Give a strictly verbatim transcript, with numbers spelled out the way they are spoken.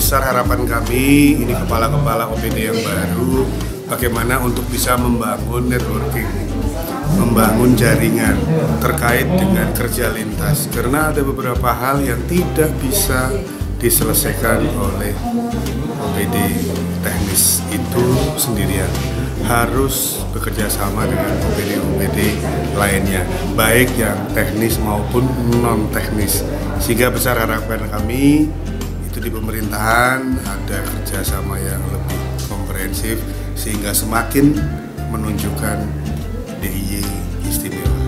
besar harapan kami, ini kepala-kepala O P D yang baru, bagaimana untuk bisa membangun networking, membangun jaringan terkait dengan kerja lintas. Karena ada beberapa hal yang tidak bisa diselesaikan oleh O P D teknis itu sendirian, harus bekerja sama dengan O P D-O P D lainnya, baik yang teknis maupun non teknis. Sehingga besar harapan kami itu di pemerintahan ada kerjasama yang lebih komprehensif sehingga semakin menunjukkan D I Y istimewa.